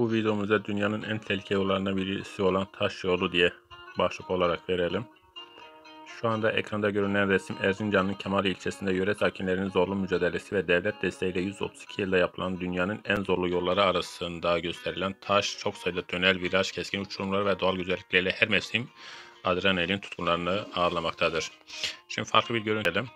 Bu videomuzda dünyanın en tehlikeli yollarından birisi olan taş yolu diye başlık olarak verelim. Şu anda ekranda görünen resim Erzincan'ın Kemaliye ilçesinde yöre sakinlerinin zorlu mücadelesi ve devlet desteğiyle 132 yılda yapılan dünyanın en zorlu yolları arasında gösterilen taş, çok sayıda tünel, viraj, keskin uçurumlar ve doğal güzellikleriyle her mevsim adrenalin tutkunlarını ağırlamaktadır. Şimdi farklı bir görüntü edelim.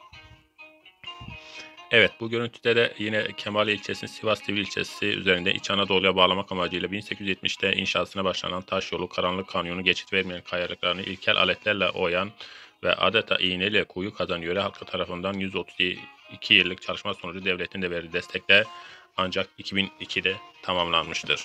Evet, bu görüntüde de yine Kemaliye ilçesinin Sivas Divri ilçesi üzerinde İç Anadolu'ya bağlamak amacıyla 1870'te inşasına başlanan taş yolu Karanlık Kanyonu geçit vermeyen kayalıklarını ilkel aletlerle oyan ve adeta iğneyle kuyu kazan yöre halkı tarafından 132 yıllık çalışma sonucu devletin de verdiği destekle ancak 2002'de tamamlanmıştır.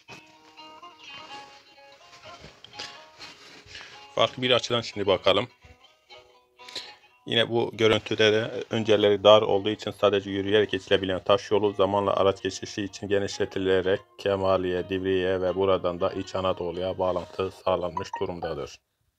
Farklı bir açıdan şimdi bakalım. Yine bu görüntüde de önceleri dar olduğu için sadece yürüyerek geçilebilen taş yolu zamanla araç geçişi için genişletilerek Kemaliye, Divriğe ve buradan da İç Anadolu'ya bağlantı sağlanmış durumdadır.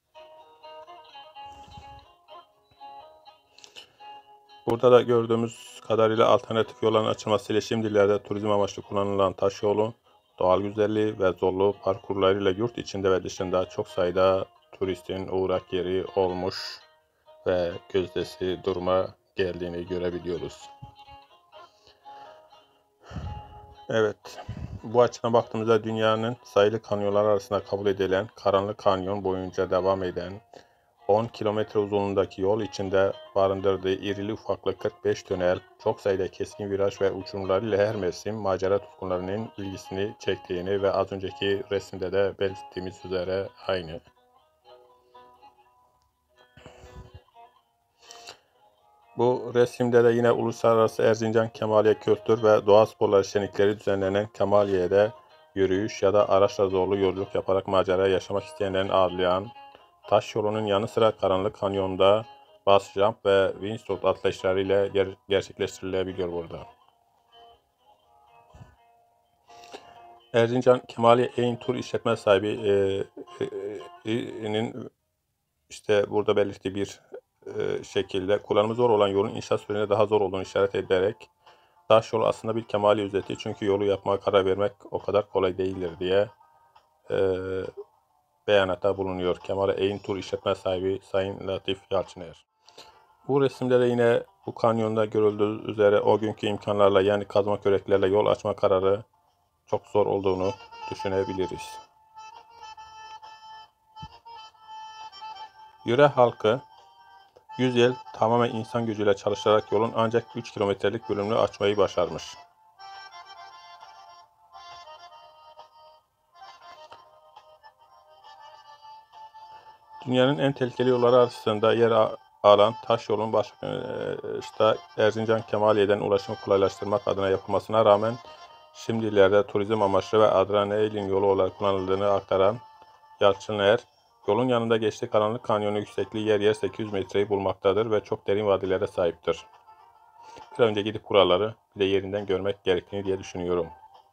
Burada da gördüğümüz kadarıyla alternatif yolların açılmasıyla şimdilerde turizm amaçlı kullanılan taş yolu, doğal güzelliği ve zorlu parkurlarıyla yurt içinde ve dışında çok sayıda turistin uğrak yeri olmuş ve gözdesi duruma geldiğini görebiliyoruz. Evet, bu açıdan baktığımızda dünyanın sayılı kanyonlar arasında kabul edilen Karanlık Kanyon boyunca devam eden 10 kilometre uzunluğundaki yol içinde barındırdığı irili ufaklı 45 tünel, çok sayıda keskin viraj ve uçurumlarıyla her mevsim macera tutkunlarının ilgisini çektiğini ve az önceki resimde de belirttiğimiz üzere aynı. Bu resimde de yine Uluslararası Erzincan Kemaliye Kültür ve Doğa Sporları şenlikleri düzenlenen Kemaliye'de yürüyüş ya da araçla zorlu yolculuk yaparak macera yaşamak isteyenlerin ağırlayan taş yolunun yanı sıra Karanlık Kanyon'da bus jump ve wingsuit atlayışları ile gerçekleştirilebiliyor burada. Erzincan Kemaliye Eğin Tur işletme sahibinin işte burada belirttiği bir şekilde kullanımı zor olan yolun inşaat sürecinde daha zor olduğunu işaret ederek taş yolu aslında bir kemaliye özeti, çünkü yolu yapmaya karar vermek o kadar kolay değildir diye beyanatta bulunuyor Kemaliye Eğin Tur işletme sahibi Sayın Latif Yalçıner. Bu resimde de yine bu kanyonda görüldüğü üzere o günkü imkanlarla, yani kazma küreklerle yol açma kararı çok zor olduğunu düşünebiliriz. Yöre halkı 100 yıl tamamen insan gücüyle çalışarak yolun ancak 3 kilometrelik bölümünü açmayı başarmış. Dünyanın en tehlikeli yolları arasında yer alan taş yolun başta Erzincan Kemaliye'den ulaşımı kolaylaştırmak adına yapılmasına rağmen şimdilerde turizm amaçlı ve adrenalin yolu olarak kullanıldığını aktaran Yalçıner, yolun yanında geçtiği Karanlık Kanyonu yüksekliği yer yer 800 metreyi bulmaktadır ve çok derin vadilere sahiptir. Bir önce gidip buraları bir de yerinden görmek gerektiğini diye düşünüyorum.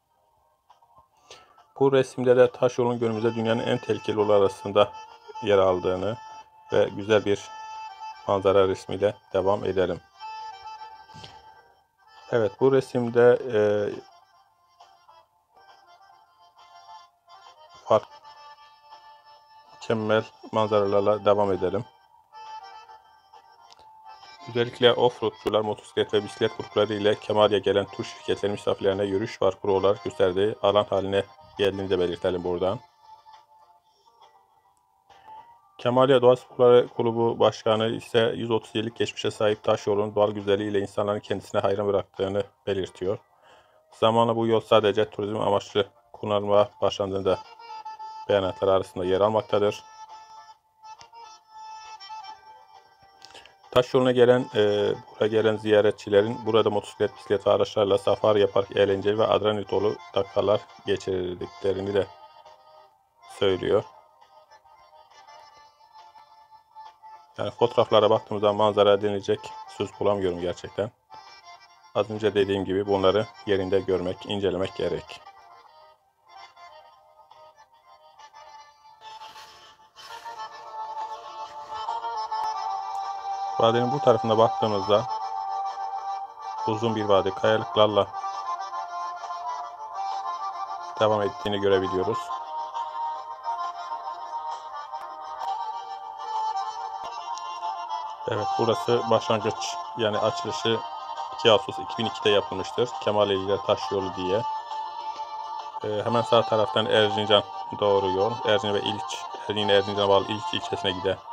Bu resimde de taş yolun günümüzde dünyanın en tehlikeli yolları arasında yer aldığını ve güzel bir manzara resmiyle devam edelim. Evet, bu resimde mükemmel manzaralarla devam edelim. Özellikle offroadçular, motosiklet ve bisiklet grupları ile Kemaliye gelen tur şirketleri misafirlerine yürüyüş parkuru olarak gösterdiği alan haline geldiğini de belirtelim buradan. Kemaliye Doğa Sporları Kulübü Başkanı ise 130 yıllık geçmişe sahip taş yolun doğal güzelliği ile insanların kendisine hayran bıraktığını belirtiyor. Zamanla bu yol sadece turizm amaçlı kullanılmaya başlandığında beyanatlar arasında yer almaktadır. Taş yoluna buraya gelen ziyaretçilerin burada motosiklet, bisiklet ve araçlarla safari yaparak eğlenceli ve adrenalin dolu dakikalar geçirdiklerini de söylüyor. Yani fotoğraflara baktığımızda manzara denilecek söz bulamıyorum gerçekten. Az önce dediğim gibi bunları yerinde görmek, incelemek gerek. Vadinin bu tarafına baktığımızda uzun bir vadi, kayalıklarla devam ettiğini görebiliyoruz. Evet, burası başlangıç, yani açılışı 2 Ağustos 2002'de yapılmıştır. Kemaliyeciler Taşyolu diye. Hemen sağ taraftan Erzincan doğru yol. Erzincan ve Erzincan'a bağlı İliç ilçesine giden